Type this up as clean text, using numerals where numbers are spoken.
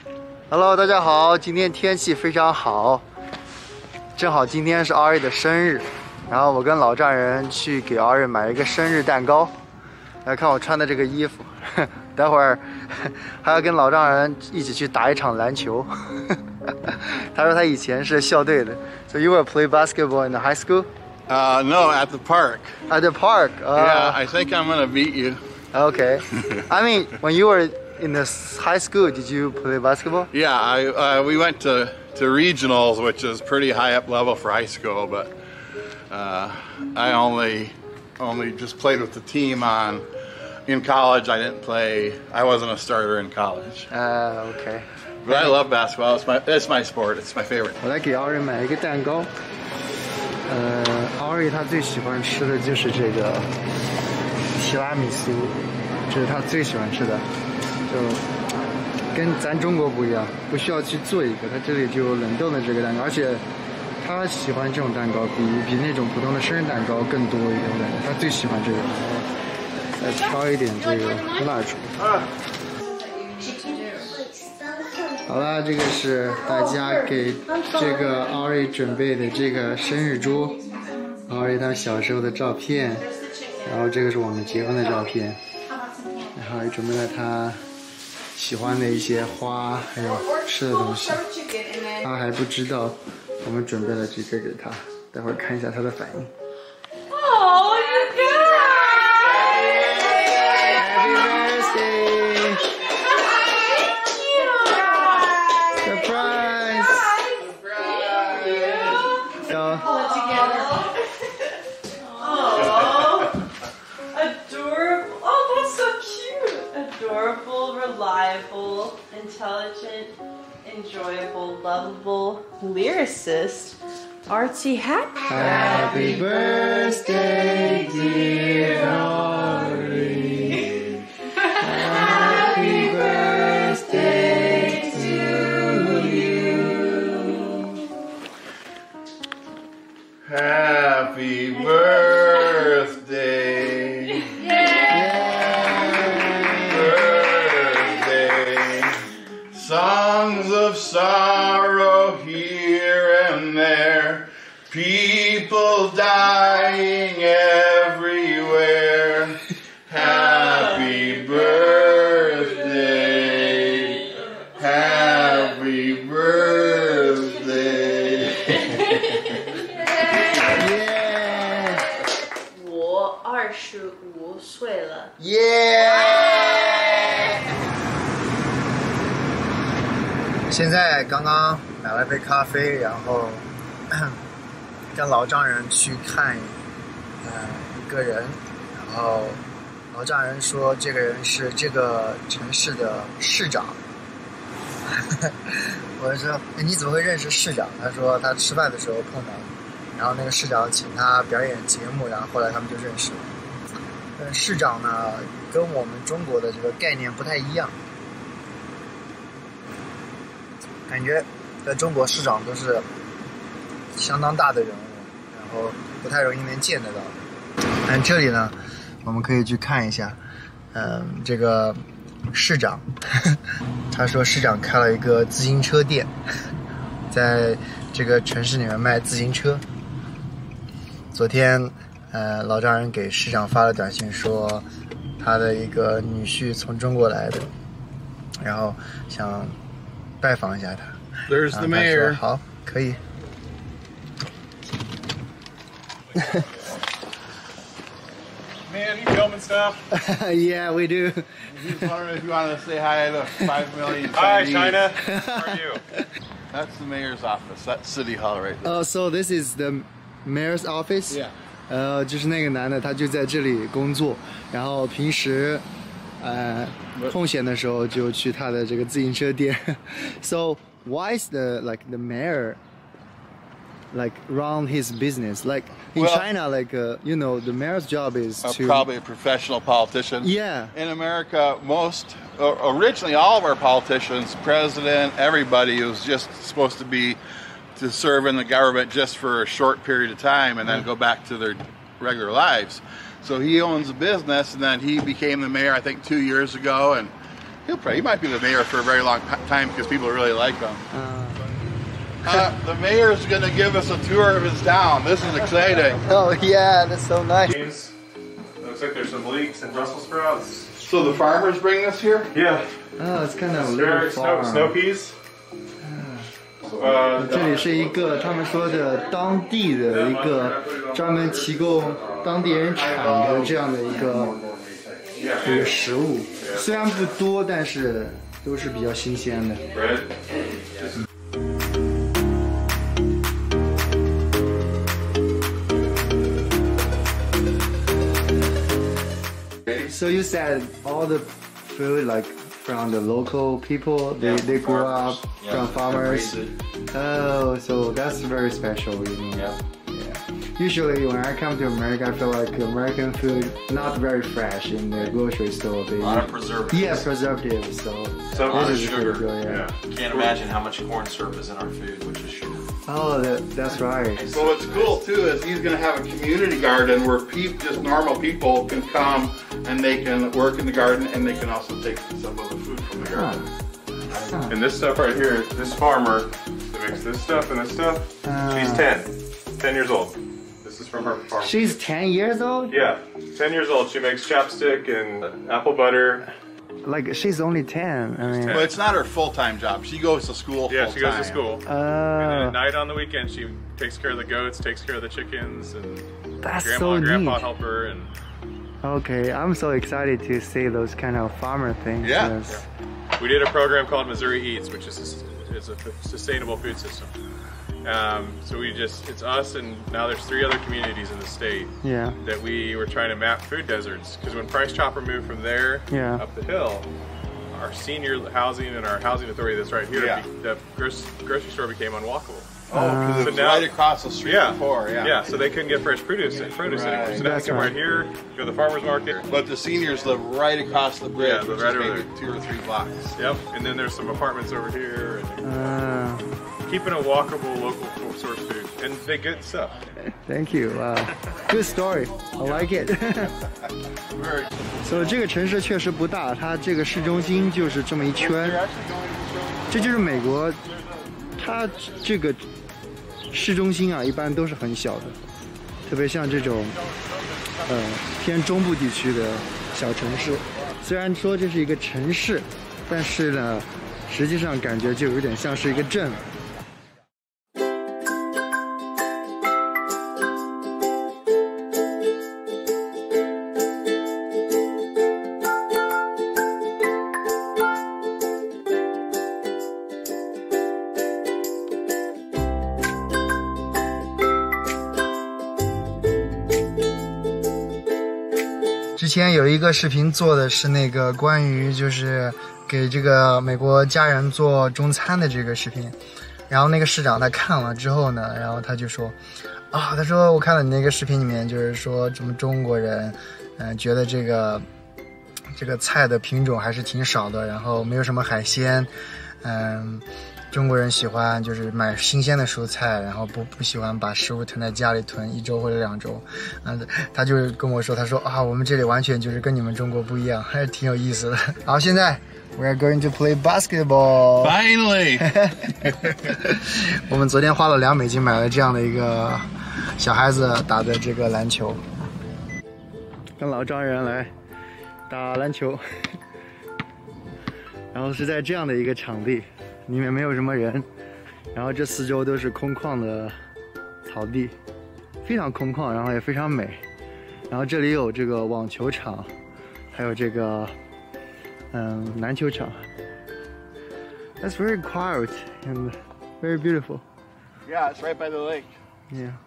Hello， 大家好，今天天气非常好，正好今天是阿瑞的生日，然后我跟老丈人去给阿瑞买一个生日蛋糕。来看我穿的这个衣服，待会儿还要跟老丈人一起去打一场篮球。他说他以前是校队的。So you will play basketball in the high school? No, at the park. At the park? Yeah, I think I'm gonna beat you. Okay. I mean, when you were in the high school, did you play basketball? Yeah, we went to regionals, which is pretty high up level for high school, but I only just played with the team in college. I didn't play. I wasn't a starter in college. Okay. But I love basketball. It's my sport. It's my favorite. 我来给奥瑞买一个蛋糕。奥瑞他最喜欢吃的就是这个提拉米苏，这是他最喜欢吃的，就跟咱中国不一样，不需要去做一个，他这里就有冷冻的这个蛋糕，而且他喜欢这种蛋糕，比那种普通的生日蛋糕更多一点的，他最喜欢这个。再挑一点这个蜡烛。好了，这个是大家给这个奥瑞准备的这个生日桌，奥瑞他小时候的照片，然后这个是我们结婚的照片，然后也准备了他喜欢的一些花，还有吃的东西。他还不知道我们准备了这个给他，待会儿看一下他的反应。 Reliable, intelligent, enjoyable, lovable lyricist, Archie Happy. Happy birthday, dear Ari. Happy birthday to you. Happy birthday. Songs of sorrow here and there, people dying everywhere. Happy birthday, happy birthday. Yeah. 我25岁了。 Yeah. 现在刚刚买了杯咖啡，然后跟老丈人去看一个人，然后老丈人说这个人是这个城市的市长。我就说你怎么会认识市长？他说他吃饭的时候碰到，然后那个市长请他表演节目，然后后来他们就认识了。市长呢跟我们中国的这个概念不太一样。感觉在中国市长都是相当大的人物，然后不太容易能见得到。但这里呢，我们可以去看一下，这个市长，他说市长开了一个自行车店，在这个城市里面卖自行车。昨天，老丈人给市长发了短信说，他的一个女婿从中国来的，然后想拜访一下他。 There's the mayor. 好，可以。 Man, you filming stuff? Yeah, we do. Just wondering if you want to say hi to 5 million Chinese. Hi, China. How are you? That's the mayor's office. That's City Hall right there. Oh, so this is the mayor's office? Yeah. 就是那个男的，他就在这里工作，然后平时，空闲的时候就去他的这个自行车店。So why is the mayor run his business? Like in China, you know, the mayor's job is to probably a professional politician. Yeah. In America, originally all of our politicians, president, everybody was just supposed to serve in the government just for a short period of time and then go back to their regular lives. So he owns a business, and then he became the mayor, I think, 2 years ago, and He might be the mayor for a very long time because people really like him. The mayor's going to give us a tour of his town. This is exciting. Oh yeah, that's so nice. It looks like there's some leeks and Brussels sprouts. So the farmers bring this here? Yeah. Oh, it's kind of a little farm. Snow peas. 这里是一个他们说的当地的一个专门提供当地人产的这样的一个食物，虽然不多，但是都是比较新鲜的。 So you said all the food like from the local people, they grew up from farmers. Oh, so that's very special, you know. Yeah. Usually when I come to America, I feel like American food not very fresh in the grocery store. A lot of preservatives. Yeah, preservatives. So much this is sugar. Good, yeah. Can't imagine how much corn syrup is in our food, which is sugar. Oh, that's right. So what's cool too is he's going to have a community garden where just normal people can come and they can work in the garden and they can also take some of the food from the garden. And this stuff right here, this farmer that makes this stuff and this stuff, she's 10 years old. This is from her farm. She's 10 years old? Yeah, 10 years old. She makes chapstick and apple butter. Like she's only 10. I mean, Well, it's not her full-time job. She goes to school Yeah, full-time. she goes to school. And then oh, at night on the weekend, she takes care of the goats, takes care of the chickens, and that's grandma so and grandpa neat. help her. And Okay, I'm so excited to see those kind of farmer things. Yeah. Yes. we did a program called Missouri Eats, which is a sustainable food system. So it's us and now there's 3 other communities in the state Yeah. that we were trying to map food deserts. Because when Price Chopper moved from there Yeah. up the hill, our senior housing and our housing authority that's right here, Yeah. the grocery store became unwalkable. Oh, because So it's now- right across the street before, Yeah, so they couldn't get fresh produce anymore. So now they That's come right. right here, go to the farmer's market. But the seniors live right across the bridge, Yeah, which right is over maybe there. 2 or 3 blocks. Yep, and then there's some apartments over here. And keeping a walkable local source food and they good stuff. Thank you. Wow. Good story. I like it. So 这个城市确实不大，它这个市中心就是这么一圈。这就是美国，它这个市中心啊，一般都是很小的，特别像这种偏中部地区的小城市。虽然说这是一个城市，但是呢，实际上感觉就有点像是一个镇。之前有一个视频做的是那个关于就是给这个美国家人做中餐的这个视频，然后那个市长他看了之后呢，然后他就说，他说我看了你那个视频里面就是说什么中国人，觉得这个菜的品种还是挺少的，然后没有什么海鲜，中国人喜欢就是买新鲜的蔬菜，然后不喜欢把食物囤在家里囤1周或者2周，他就跟我说，他说我们这里完全就是跟你们中国不一样，还是挺有意思的。好，现在 we are going to play basketball. Finally! 我们昨天花了2美金买了这样的一个小孩子打的这个篮球，跟老丈人来打篮球，然后是在这样的一个场地。里面没有什么人，然后这四周都是空旷的草地，非常空旷，然后也非常美。然后这里有这个网球场，还有这个篮球场。That's very quiet and very beautiful. Yeah, it's right by the lake. Yeah.